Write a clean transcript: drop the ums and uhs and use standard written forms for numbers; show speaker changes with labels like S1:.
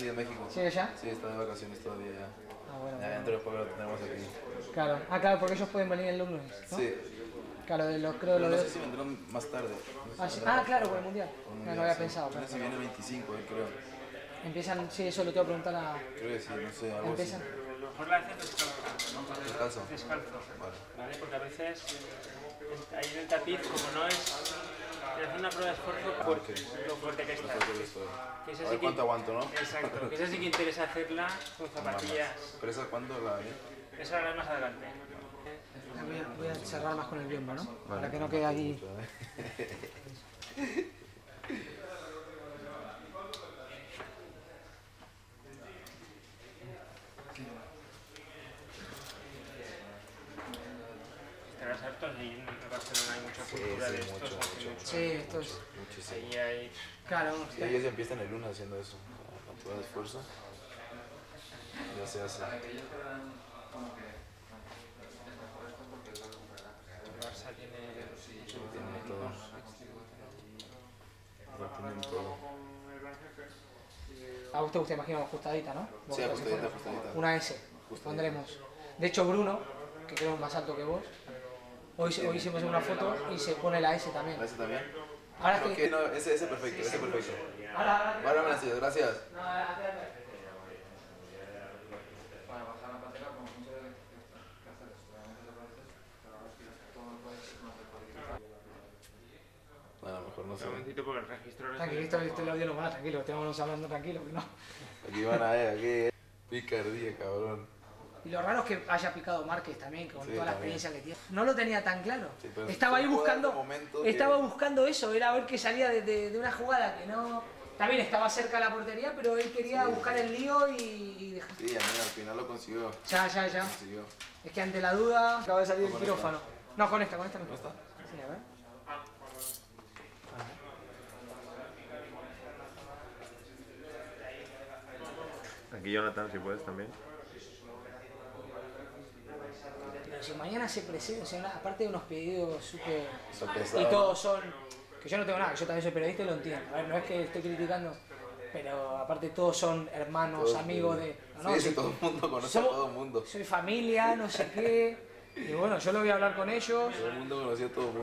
S1: sí, en México.
S2: ¿Sí, allá?
S1: Sí, está de vacaciones todavía ya.
S2: Ah, bueno.
S1: Ya dentro después lo tenemos aquí.
S2: Claro. Ah, claro, porque ellos pueden venir el lunes, ¿no?
S1: Sí.
S2: Claro, creo
S1: Pero
S2: lo
S1: no
S2: de...
S1: sé si vendrán más tarde. No
S2: Ah,
S1: sé si
S2: sí.
S1: vendrán más
S2: Claro,
S1: tarde.
S2: por el mundial.
S1: Por el
S2: No,
S1: mundial,
S2: había
S1: sí.
S2: pensado,
S1: No sé si
S2: claro.
S1: viene el 25, creo.
S2: Empiezan, sí, eso lo tengo que preguntar a...
S1: Creo que sí, no sé, algo así.
S2: Empiezan.
S3: Lo mejor la haces descalzo, ¿no?
S1: Descalzo.
S3: Descalzo.
S1: Vale.
S3: ¿Vale? Porque a veces ahí en el tapiz, como no es... Te hace una prueba de esfuerzo por
S1: Ok.
S3: lo fuerte que estás. Que esa
S1: A
S3: sí
S1: ver
S3: que-
S1: cuánto aguanto, ¿no?
S3: Exacto, que esa sí que interesa hacerla con zapatillas.
S1: ¿Pero esa cuándo la ven?
S3: Eso ahora más adelante.
S2: Voy a cerrar más con el biombo, ¿no? Para que no quede aquí...
S3: Estarás harto y en Barcelona hay mucha cultura de estos.
S1: mucho,
S3: así
S1: mucho.
S2: Sí, esto es...
S1: Muchísimo.
S3: Ahí hay...
S2: Claro,
S1: Y ellos ya empiezan el lunes haciendo eso. La prueba de esfuerzo. Ya se hace.
S3: El Barça tiene...
S1: Tienen todo. Lo tienen todo.
S2: a vos te gusta, imagino, ajustadita, ¿no?
S1: Sí, ajustadita, ajustadita.
S2: Una S, pondremos. De hecho, Bruno, que creo es más alto que vos, hoy hicimos una foto y se pone la S también.
S1: ¿La hace también?
S2: Ahora es
S1: Ok,
S2: que...
S1: no, ese perfecto, ese perfecto.
S2: Ahora,
S1: Vale, gracias, gracias.
S2: No, espérate.
S4: Para bajar la patera, como mucho de que hacer esto, realmente te pareces, pero ahora si todo no puedes más de
S1: Bueno, mejor no sé.
S3: Un momentito porque el registro...
S2: Tranquilo, esto lo dio nomás, tranquilo, estamos hablando tranquilo, que no.
S1: Aquí van a ver, aquí. Picardía, cabrón.
S2: Y lo raro es que haya picado Márquez también, con
S1: Sí,
S2: toda la
S1: también.
S2: experiencia que tiene. No lo tenía tan claro.
S1: Sí, pero
S2: Estaba ahí
S1: fue
S2: buscando,
S1: de momento que-
S2: estaba buscando eso, era ver que salía de una jugada que no... También estaba cerca de la portería, pero él quería buscar el lío y dejar.
S1: Sí, a mí al final lo consiguió.
S2: Ya.
S1: Consiguió.
S2: Es que ante la duda acaba de salir el
S1: Con
S2: quirófano. No, con esta no.
S1: ¿No está?
S2: Sí, a ver.
S5: Aquí Jonathan, si puedes también.
S2: Pero si mañana se presenta, o sea, aparte de unos pedidos súper...
S1: Está pesado.
S2: Y todos son... Que yo no tengo nada, que yo también soy periodista y lo entiendo. A ver, no es que esté criticando, pero aparte todos son hermanos,
S1: Todos,
S2: amigos
S1: sí.
S2: de...
S1: Sí, sí, todo el mundo conoce a todo el mundo.
S2: Soy familia, no sé qué. Y bueno, yo lo voy a hablar con ellos.
S1: Todo el mundo conocía a todo el mundo.